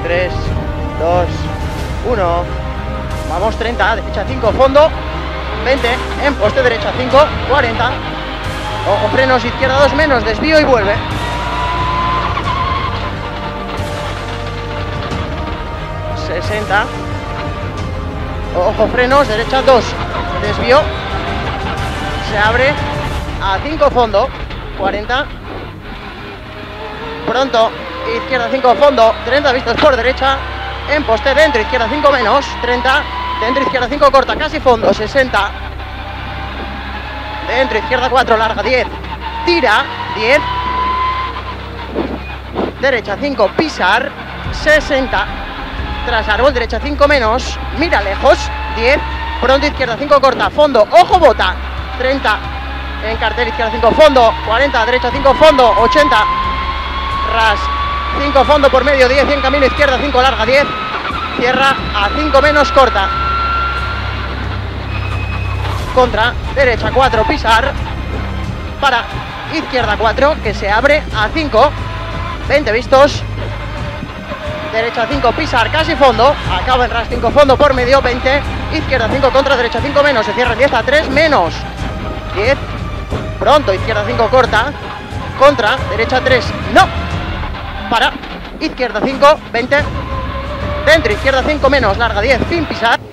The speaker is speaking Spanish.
3, 2, 1. Vamos, 30, derecha 5, fondo. 20, en poste, derecha 5, 40. Ojo, frenos, izquierda 2 menos, desvío y vuelve. 60. Ojo, frenos, derecha 2, desvío. Se abre a 5, fondo, 40. Pronto, izquierda 5, fondo, 30 vistos por derecha. En poste, dentro, izquierda 5 menos, 30. Dentro, izquierda 5, corta, casi fondo, 60. Dentro, izquierda 4, larga, 10. Tira, 10. Derecha 5, pisar, 60. Tras árbol, derecha 5 menos, mira lejos, 10. Pronto, izquierda 5, corta, fondo, ojo, bota, 30. En cartel, izquierda 5, fondo, 40. Derecha 5, fondo, 80. Ras, 5, fondo por medio, 10. En camino, izquierda 5, larga, 10. Cierra a 5 menos, corta. Contra, derecha 4, pisar. Para, izquierda 4, que se abre a 5. 20 vistos. Derecha 5, pisar, casi fondo. Acaba en ras 5, fondo por medio, 20. Izquierda 5, contra, derecha 5 menos. Se cierra 10 a 3 menos. 10. Pronto, izquierda 5, corta. Contra, derecha 3, no. Para, izquierda 5, 20. Dentro, izquierda 5 menos, larga 10, sin pisar.